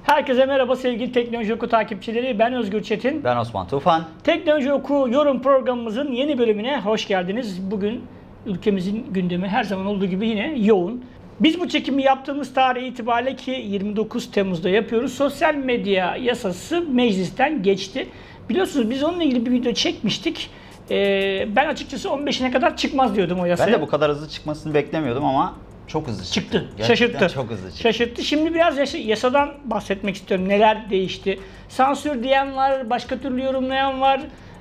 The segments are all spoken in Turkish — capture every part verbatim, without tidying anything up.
Herkese merhaba sevgili Teknoloji Oku takipçileri. Ben Özgür Çetin. Ben Osman Tufan. Teknoloji Oku yorum programımızın yeni bölümüne hoş geldiniz. Bugün ülkemizin gündemi her zaman olduğu gibi yine yoğun. Biz bu çekimi yaptığımız tarih itibariyle ki yirmi dokuz Temmuz'da yapıyoruz. Sosyal medya yasası meclisten geçti. Biliyorsunuz biz onunla ilgili bir video çekmiştik. Ee, ben açıkçası on beşine kadar çıkmaz diyordum o yasaya. Ben de bu kadar hızlı çıkmasını beklemiyordum ama çok hızlı çıktı. Çıktı. Gerçekten Şaşırttı. çok hızlı çıktı. Şaşırttı. Şimdi biraz yasa, yasadan bahsetmek istiyorum. Neler değişti? Sansür diyen var, başka türlü yorumlayan var.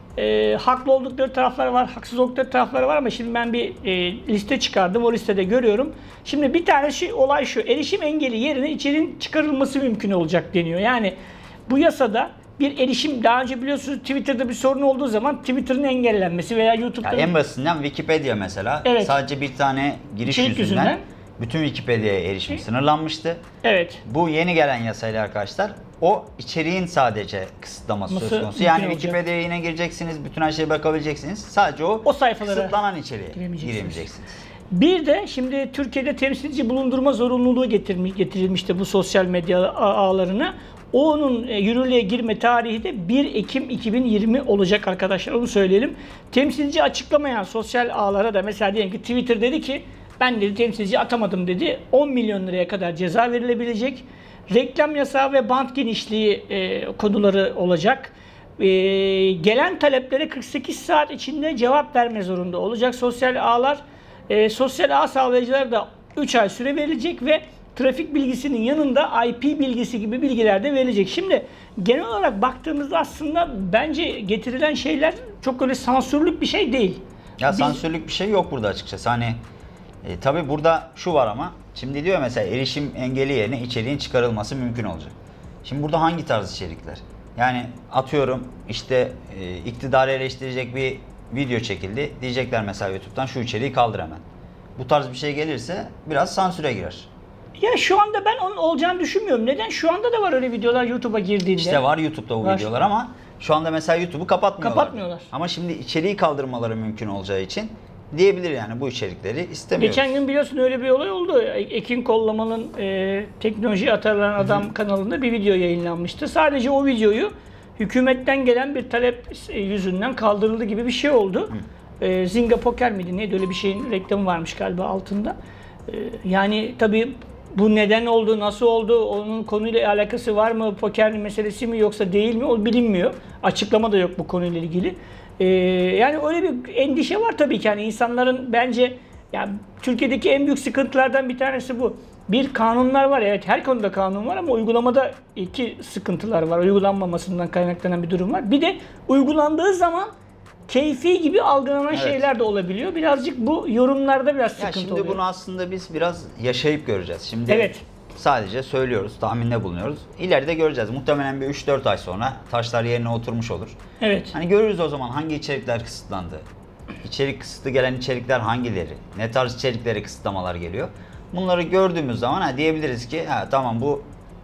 E, haklı oldukları taraflar var, haksız oldukları tarafları var ama şimdi ben bir e, liste çıkardım. O listede görüyorum. Şimdi bir tane şey, olay şu. Erişim engeli yerine içeriğin çıkarılması mümkün olacak deniyor. Yani bu yasada bir erişim, daha önce biliyorsunuz Twitter'da bir sorun olduğu zaman Twitter'ın engellenmesi veya YouTube'da... Yani en basitinden Wikipedia mesela. Evet. Sadece bir tane giriş yüzünden, yüzünden bütün Wikipedia'ya erişim sınırlanmıştı. Evet. Bu yeni gelen yasayla arkadaşlar o içeriğin sadece kısıtlaması Nasıl söz konusu. Yani olacak? Wikipedia'ya yine gireceksiniz, bütün her şeye bakabileceksiniz. Sadece o, o sayfalara kısıtlanan içeriğe giremeyeceksiniz. giremeyeceksiniz. Bir de şimdi Türkiye'de temsilci bulundurma zorunluluğu getirilmişti bu sosyal medya ağlarına. Onun yürürlüğe girme tarihi de bir Ekim iki bin yirmi olacak arkadaşlar, onu söyleyelim. Temsilci açıklamayan sosyal ağlara da mesela diyelim ki Twitter dedi ki ben dedi temsilci atamadım dedi, on milyon liraya kadar ceza verilebilecek. Reklam yasağı ve bant genişliği e, konuları olacak. E, gelen taleplere kırk sekiz saat içinde cevap verme zorunda olacak sosyal ağlar. E, sosyal ağ sağlayıcılara da üç ay süre verilecek ve trafik bilgisinin yanında I P bilgisi gibi bilgiler de verilecek. Şimdi genel olarak baktığımızda aslında bence getirilen şeyler çok öyle sansürlük bir şey değil. Ya Biz... sansürlük bir şey yok burada açıkçası. Hani e, tabii burada şu var ama şimdi diyor mesela erişim engeli yerine içeriğin çıkarılması mümkün olacak. Şimdi burada hangi tarz içerikler? Yani atıyorum işte e, iktidarı eleştirecek bir video çekildi. Diyecekler mesela YouTube'dan şu içeriği kaldır hemen. Bu tarz bir şey gelirse biraz sansüre girer. Ya şu anda ben onun olacağını düşünmüyorum. Neden? Şu anda da var öyle videolar YouTube'a girdiğinde. İşte var YouTube'da bu var. videolar ama şu anda mesela YouTube'u kapatmıyorlar. Kapatmıyorlar. Ama şimdi içeriği kaldırmaları mümkün olacağı için diyebilir yani bu içerikleri istemiyoruz. Geçen gün biliyorsun öyle bir olay oldu. Ekin Kollaman'ın e, Teknoloji Atarlan Adam Hı-hı. kanalında bir video yayınlanmıştı. Sadece o videoyu hükümetten gelen bir talep yüzünden kaldırıldı gibi bir şey oldu. E, Zynga Poker miydi neydi, öyle bir şeyin reklamı varmış galiba altında. E, yani tabii bu neden oldu, nasıl oldu, onun konuyla alakası var mı, poker meselesi mi yoksa değil mi o bilinmiyor. Açıklama da yok bu konuyla ilgili. Ee, yani öyle bir endişe var tabii ki. Yani insanların bence yani Türkiye'deki en büyük sıkıntılardan bir tanesi bu. Bir, kanunlar var. Evet, her konuda kanun var ama uygulamada iki sıkıntılar var. Uygulanmamasından kaynaklanan bir durum var. Bir de uygulandığı zaman keyfi gibi algılanan evet. şeyler de olabiliyor. Birazcık bu yorumlarda biraz sıkıntı oluyor. oluyor. Şimdi bunu aslında biz biraz yaşayıp göreceğiz. Şimdi evet. sadece söylüyoruz, tahminde bulunuyoruz. İleride göreceğiz. Muhtemelen bir üç dört ay sonra taşlar yerine oturmuş olur. Evet. Hani görürüz o zaman hangi içerikler kısıtlandı. İçerik kısıtlı gelen içerikler hangileri? Ne tarz içeriklere kısıtlamalar geliyor? Bunları gördüğümüz zaman ha, diyebiliriz ki ha, tamam bu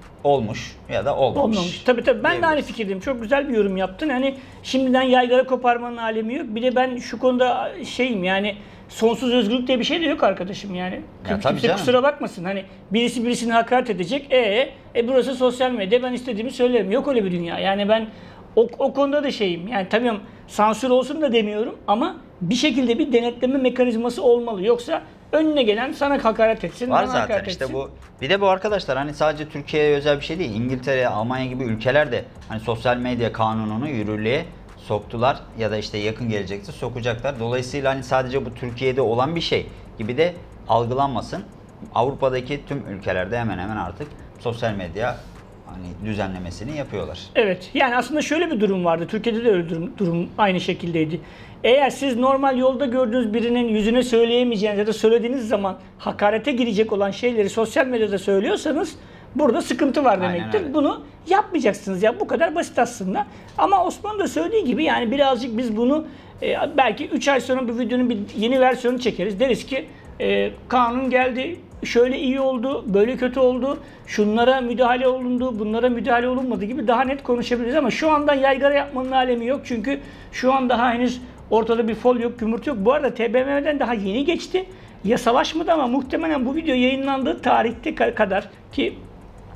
olmuş ya da olmamış. Olmamış. Tabii tabii ben de aynı fikirdeyim. Çok güzel bir yorum yaptın. Hani şimdiden yaygara koparmanın alemi yok. Bir de ben şu konuda şeyim yani sonsuz özgürlük diye bir şey de yok arkadaşım yani. Ya, kimse kusura bakmasın. Hani birisi birisini hakaret edecek. E, e burası sosyal medya. Ben istediğimi söylerim. Yok öyle bir dünya. Yani ben o, o konuda da şeyim. Yani tabii sansür olsun da demiyorum ama bir şekilde bir denetleme mekanizması olmalı. Yoksa önüne gelen sana hakaret etsin. Var zaten işte etsin. Bu. Bir de bu arkadaşlar hani sadece Türkiye'ye özel bir şey değil. İngiltere, Almanya gibi ülkeler de hani sosyal medya kanununu yürürlüğe soktular ya da işte yakın gelecekte sokacaklar. Dolayısıyla hani sadece bu Türkiye'de olan bir şey gibi de algılanmasın. Avrupa'daki tüm ülkelerde hemen hemen artık sosyal medya hani düzenlemesini yapıyorlar. Evet. Yani aslında şöyle bir durum vardı. Türkiye'de de öyle durum, durum aynı şekildeydi. Eğer siz normal yolda gördüğünüz birinin yüzüne söyleyemeyeceğiniz ya da söylediğiniz zaman hakarete girecek olan şeyleri sosyal medyada söylüyorsanız burada sıkıntı var demektir. Bunu yapmayacaksınız ya. Bu kadar basit aslında. Ama Osman da söylediği gibi yani birazcık biz bunu e, belki üç ay sonra bu videonun bir yeni versiyonu çekeriz. Deriz ki e, kanun geldi, şöyle iyi oldu, böyle kötü oldu, şunlara müdahale olundu, bunlara müdahale olunmadı gibi daha net konuşabiliriz ama şu anda yaygara yapmanın alemi yok. Çünkü şu an daha henüz ortada bir fol yok, gümürtü yok. Bu arada T B M M'den daha yeni geçti. Yasalaşmadı ama muhtemelen bu video yayınlandığı tarihte kadar ki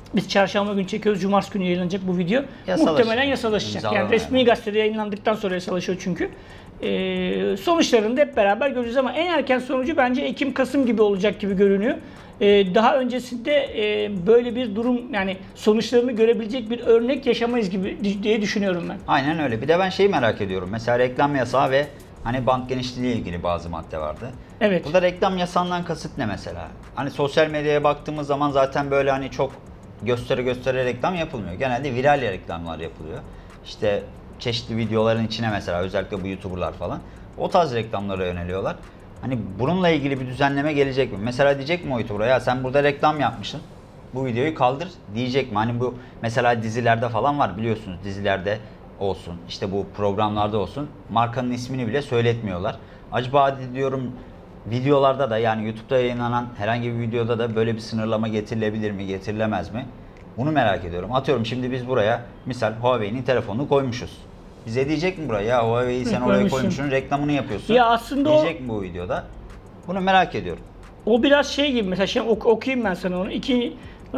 Biz çarşamba günü çekiyoruz. Cumartesi günü yayınlanacak bu video. Yasalaşacak. Muhtemelen yasalaşacak. Yani İmzalanıyor. resmi gazetede yayınlandıktan sonra yasalaşıyor çünkü. Ee, sonuçlarını da hep beraber göreceğiz ama en erken sonucu bence Ekim-Kasım gibi olacak gibi görünüyor. Ee, daha öncesinde e, böyle bir durum, yani sonuçlarını görebilecek bir örnek yaşamayız gibi diye düşünüyorum ben. Aynen öyle. Bir de ben şeyi merak ediyorum. Mesela reklam yasağı ve hani bant genişliği ile ilgili bazı madde vardı. Evet. Burada reklam yasağından kasıt ne mesela? Hani sosyal medyaya baktığımız zaman zaten böyle hani çok göstere göstere reklam yapılmıyor. Genelde viral reklamlar yapılıyor. İşte çeşitli videoların içine mesela, özellikle bu YouTuber'lar falan o tarz reklamlara yöneliyorlar. Hani bununla ilgili bir düzenleme gelecek mi? Mesela diyecek mi o YouTuber'a, ya sen burada reklam yapmışsın, bu videoyu kaldır diyecek mi? Hani bu mesela dizilerde falan var biliyorsunuz, dizilerde olsun, işte bu programlarda olsun, markanın ismini bile söyletmiyorlar. Acaba diyorum videolarda da, yani YouTube'da yayınlanan herhangi bir videoda da böyle bir sınırlama getirilebilir mi, getirilemez mi? Bunu merak ediyorum. Atıyorum şimdi biz buraya misal Huawei'nin telefonunu koymuşuz. Bize diyecek mi buraya, ya Huawei'yi sen oraya Koymuşsun. koymuşsun, reklamını yapıyorsun. Ya aslında diyecek o, mi bu videoda? Bunu merak ediyorum. o biraz şey gibi, mesela şimdi ok- okuyayım ben sana onu. İki,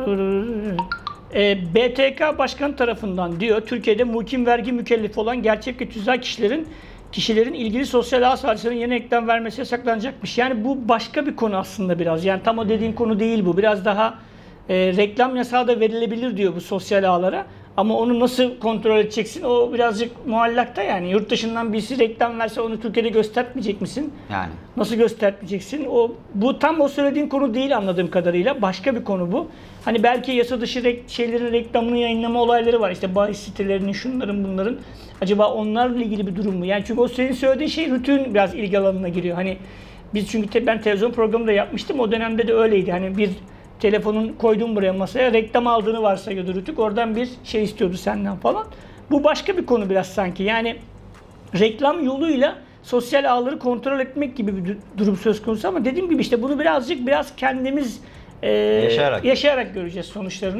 e, B T K Başkanı tarafından diyor, Türkiye'de muhkim vergi mükellefi olan gerçek ve tüzel kişilerin kişilerin ilgili sosyal ağ sadecelerinin yeni ekran vermesi yasaklanacakmış. Yani bu başka bir konu aslında biraz. Yani tam o dediğin konu değil bu. Biraz daha e, reklam yasağı da verilebilir diyor bu sosyal ağlara. Ama onu nasıl kontrol edeceksin? O birazcık muallakta yani. Yurt dışından birisi reklam verse onu Türkiye'de göstermeyecek misin? Yani. Nasıl göstermeyeceksin? O bu tam o söylediğin konu değil anladığım kadarıyla. Başka bir konu bu. Hani belki yasa dışı rek- şeylerin reklamını yayınlama olayları var. İşte bahis sitelerinin, şunların, bunların. Acaba onlarla ilgili bir durum mu? Yani çünkü o senin söylediğin şey rütün biraz ilgi alanına giriyor. Hani biz çünkü te- ben televizyon programı da yapmıştım. O dönemde de öyleydi. Hani bir telefonun koyduğun buraya masaya, reklam aldığını varsayıyordu Rütük. Oradan bir şey istiyordu senden falan. Bu başka bir konu biraz sanki. Yani reklam yoluyla sosyal ağları kontrol etmek gibi bir durum söz konusu ama dediğim gibi işte bunu birazcık biraz kendimiz e, Yaşayarak. yaşayarak göreceğiz sonuçlarını.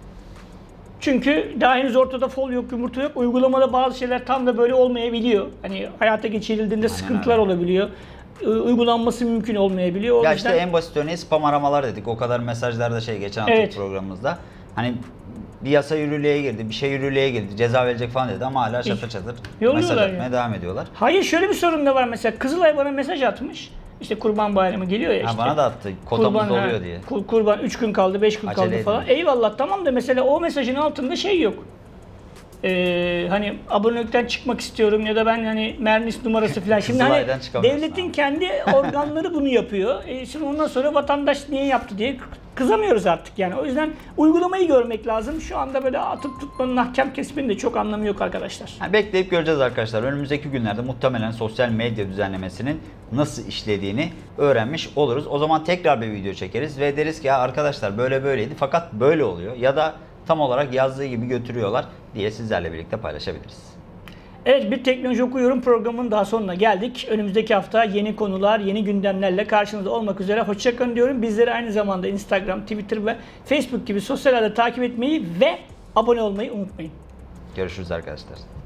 Çünkü daha henüz ortada fol yok, yumurta yok. Uygulamada bazı şeyler tam da böyle olmayabiliyor. Hani hayata geçirildiğinde Aynen sıkıntılar öyle. olabiliyor. Uygulanması mümkün olmayabiliyor. O Ya yüzden... işte en basit örneği spam aramalar dedik. O kadar mesajlarda şey geçen hafta Evet. programımızda. Hani bir yasa yürürlüğe girdi, bir şey yürürlüğe girdi, ceza verecek falan dedi ama hala çatır çatır Yolluyorlar mesaj atmaya ya. devam ediyorlar. Hayır, şöyle bir sorun da var mesela. Kızılay bana mesaj atmış. İşte Kurban Bayramı geliyor ya Ha, işte. bana da attı. Kotamız Kurban, doluyor ha, diye. kur- Kurban üç gün kaldı, beş gün Acele kaldı edin. falan. Eyvallah, tamam da mesela o mesajın altında şey yok. Ee, hani abonelikten çıkmak istiyorum ya da ben hani mernis numarası falan. Şimdi hani Kızılay'dan çıkamıyorsun devletin abi. kendi organları bunu yapıyor. E şimdi ondan sonra vatandaş niye yaptı diye kızamıyoruz artık yani. O yüzden uygulamayı görmek lazım. Şu anda böyle atıp tutmanın, ahkam kesmenin de çok anlamı yok arkadaşlar. Ha, bekleyip göreceğiz arkadaşlar. Önümüzdeki günlerde muhtemelen sosyal medya düzenlemesinin nasıl işlediğini öğrenmiş oluruz. O zaman tekrar bir video çekeriz ve deriz ki ya arkadaşlar böyle böyleydi fakat böyle oluyor ya da tam olarak yazdığı gibi götürüyorlar diye sizlerle birlikte paylaşabiliriz. Evet, bir Teknoloji Okuyorum programının daha sonuna geldik. Önümüzdeki hafta yeni konular, yeni gündemlerle karşınızda olmak üzere. Hoşça kalın diyorum. Bizleri aynı zamanda Instagram, Twitter ve Facebook gibi sosyal ağda takip etmeyi ve abone olmayı unutmayın. Görüşürüz arkadaşlar.